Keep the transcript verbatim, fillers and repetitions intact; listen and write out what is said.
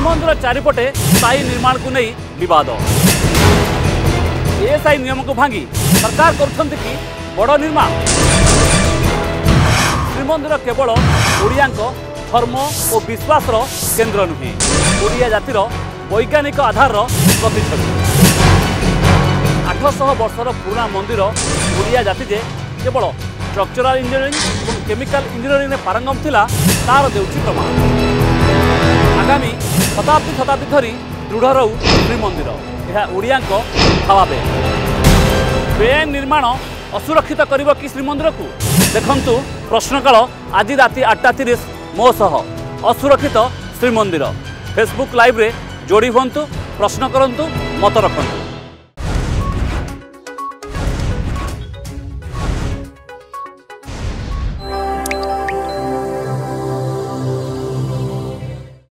श्रीमंदिर चारिपटे स्थायी निर्माण को नहीं विवाद। एएसआई नियम को भांगी सरकार करुछंती कि बड़ निर्माण। श्रीमंदिर केवल ओडिया धर्म और विश्वास केन्द्र नुहे, ओडिया जातिर वैज्ञानिक आधार प्रतिच्छबि। आठशह वर्षर पुराना मंदिर ओडिया जाति जे केवल स्ट्रक्चरल इंजीनियरिंग और केमिकल इंजीनियरिंग में पारंगम थिला तार देउछि प्रमाण। आगामी शताब्दी शताब्दी धरी दृढ़ रहू श्रीमंदिर, यह ओडिया भावाबे। बेआईन निर्माण असुरक्षित करिब कि श्रीमंदिर को देखंतु प्रश्नकाल आज राति आठटा तीस मो सह असुरक्षित श्रीमंदिर। फेसबुक लाइव रे जोड़ी हुंतु, प्रश्न करंतु, मत रखंतु।